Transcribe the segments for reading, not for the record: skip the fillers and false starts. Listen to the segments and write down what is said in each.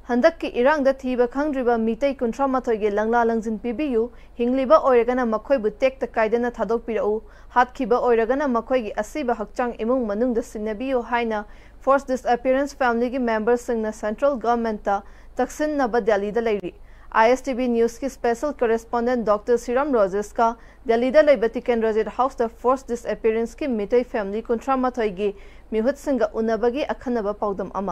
हंदक की इरांग द थीब खंग्रिबा मितै कुंथ्रा मथोइगे लंगला लंजिन पिबियु हिंगलिबा ओइरगना मखोइबु टेक्ट काइदना थादोकपिरउ हातखिबा ओइरगना मखोइगे असिबा हक्चांग इमुंग मनुंग द सिन्नबियु हाइना फोर्स डिसअपियरेंस फैमिली की मेंबर्स सिंगना सेंट्रल गवर्नमेंट ता तक्सिन्नबा दिल्ली द लैरी ISTV न्यूज की स्पेशल करेस्पोंडेंट डॉक्टर सिरम रोजेस का दिल्ली द लैबा टिकन रोजेट हाउस द फोर्स डिसअपियरेंस की मितै फैमिली कुंथ्रा मथोइगे मिहुत सिंग उनबगी अखनबा पाउदम अमा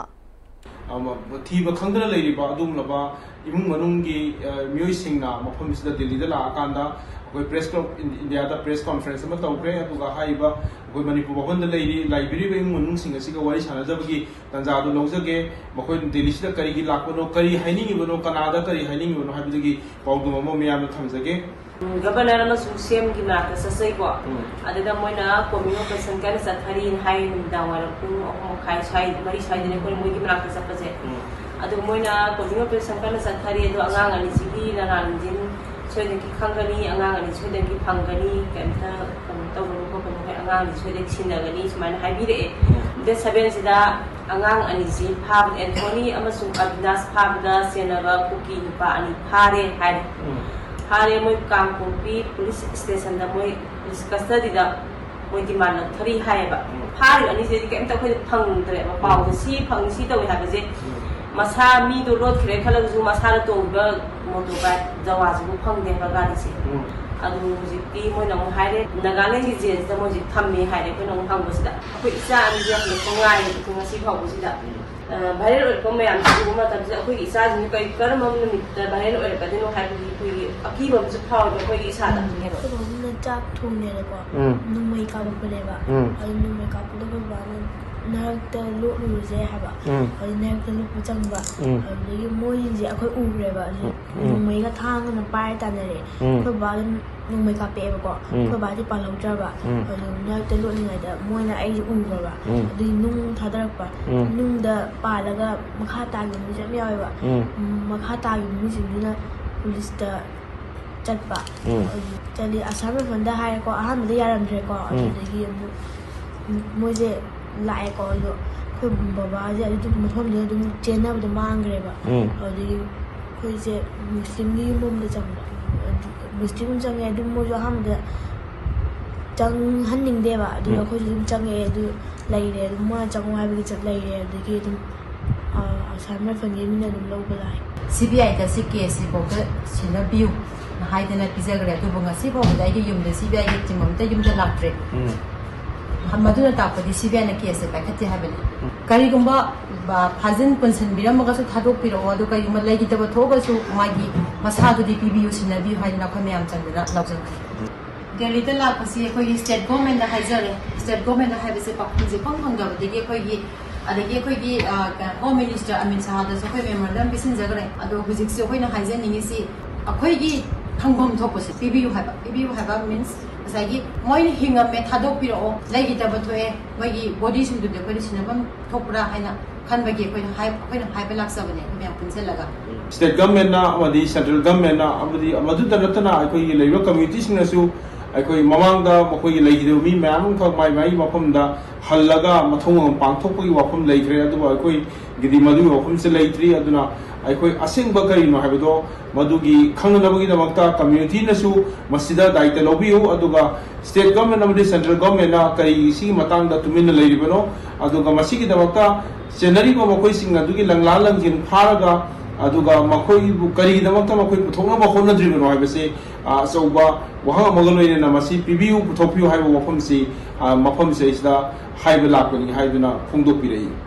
थीब खंगना लेरिबा अदुमलबा इमुंग मनुंगी मियोइसिंगना मफमसिदा दिल्लीदा लाकांदा कोई प्रेस इंडिया दा प्रेस कॉन्फ्रेंस अमा तौख्रे अदुगा हाइबा कोई मणिपुर भवनदा लेरि लाइब्रेरी बे इमुंग मनुंग सिंग असिगा वारि सानाजबगी तंजादु लौजगे मखोय दिल्लीसिदा करिगी लाकबनो करि हाइनिंगिबनो कनादा करि हाइनिंगिबनो हाइबदगी पाउदुम अमा मियामना थमजगे गवर्नर अमसुंग सेम की मार्क ससैको अदुदा मोइना कम्युनिकेशन कान सथारी हाइ दावार पुंग खाइ साइ मरि साइदने कोइ मोइगी मार्क सपसे अदु मोइना कम्युनिकेशन कान सथारी अदु अंगांग अनि सिगी नानांजिन सोइदकी खंगनी अंगांग अनि सोइदकी फंगनी केमता तौबनु कोपनु है अंगांग सोइदकी सिनगनी सुमाइन हाइबिरे दे 7 सिदा अंगांग अनि जि फाब एंथोनी अमसुंग अविनाश फाबदा सेनबा कुकी नुपा अनि फारे हाइ हारे मोई कांगपोंपी पुलिस स्टेशन दा मोई पुलिस कस्टडी दा मोई डिमांड थरी हायबा फारि अनि जे केमता खोइ फंगद्रे पाउ सी फंग सी तवे हाबजे मसा मी दो रोड खरे खलगजु मसा दा तोबा मोटो बाइक जवाजु फंगदे बा गाड़ी से अदु जिति मोई नमु हाइरे नागालैंड की जेल दा मोई थम्मे हाइरे को नमु फंगबसिदा अखोइ इसा अनि जे हले पंगाय को ngasi फावबसिदा भाइरल ओइको मैम सिगुमा तबसे अखोइ इसा जिनि कै करम निमित्त भाइरल ओइर कदिनो हाइबि खुइ अकीबम सु फावबे अखोइ इसा दा हेरो तो चाक थोंने रे को नुमै का बलेबा अदु नुमै का पुलो बान नारक्ता लोरुजे हाबा अदु नारक्ता लोपु चंगबा अदु मोइ जे अखोइ उरेबा नुमै का थांग न पाइ तानरे खो बान नुमै का पेबा को खो बादि पालौद्रबा अदु नारक्ता लोनिङाइ दा मोइना आइ उरबा अदु नुङ थादरकपा नुङ दा पालगा मखा तागि मुजम यावेबा मखा तागि मुजिना पुलिस दा चटपा चली आसाम फंदा हाय को अहम दे यारमद्रे को अदुदगी मोजे लाए को जो खो बाबा जे अदु मफम दे अदु चेनाब द मांगरेबा अदुदगी खो जे मुस्लिम नि मुम दे चंग मुस्लिम चंग अदु मोजो अहम दे चंग हन्निंग देबा अदु खो जे चंग अदु लाइरे अदु मा चंग हाइबगी चट लाइरे अदुदगी अदु आसाम फंगे मिना अदु लौबा लाइ CBI दा सी केस रिपोर्ट सिनबियु हाइदना पिजगरे अदुबो ngasi फावदा आइगे युमदे CBI गे टिममते युमदे लाक्ट्रे मधुना तापदी CBI ना केस पाखते हाबने करिगुंबा फाजिन पनसन बिरमगसु थादोकपिरो अदुका युम लैगितब थोगसु मागी मसादुदि पिबियु सिनबियु हाइदना खमेयाम चंदना लावजन दिल्ली दा लापसी कोई स्टेट गवर्नमेंट दा हाइजरे स्टेट गवर्नमेंट दा हाइबसे पाखुंजे पंगंगबदि कोई अदगी कोई होम मिनिस्टर अमित शाह दा कोई मेमोरेंडम पिसिनजगरे अदो हुजिक्से कोइना हाइजनिंगिसी अखोइगी थंगबम थोपसे पिबियु हाइबा मीन्स साइगी मोइन हिंगमे थादोकपिरो लैगितब थोए मगी बॉडी सिंदुदे कोइ सिनबम थोपरा हाइना खनबगी कोइना हाइबा लाक्सबने मेम पुनसेलगा स्टेट गवर्नमेंट ना अमदी सेंट्रल गवर्नमेंट ना अमदी मदुदा नतना अखोइ लेबा कम्युनिटी सिंगसु अखोइ ममांगदा मखोइ लैगिदो मी मैम ख माइ मफमदा हल्लगा मथोंग पांथोकपगी वाफम लैख्रे अदुबा अखोइ गिदि मदु वाफम से लैत्रि अदुना अखोइ असेंग करिनो हाबदो मदुगी खंगनबगी दमक्ता कम्युनिटी नसु मसिदा दायित्व लौबियु अदुगा स्टेट गवर्नमेंट अमदी सेंट्रल गवर्नमेंट ना करि सी मतंगदा तुमिन लैरिबनो अदुगा मसिगी दमक्ता सेनरीबो मखोइ सिंग अदुगी लंगला लंजिन फारगा अदुगा मखोइ करि दमक्ता मखोइ पुथोंगा मखोनद्रिबनो हाबसे अचौबा वहां मगलोइना मसि पिबियु पुथोपियु हाइबो वफम से मफम से इसदा हाइबे लाकनी हाइदुना फोंदोपिरई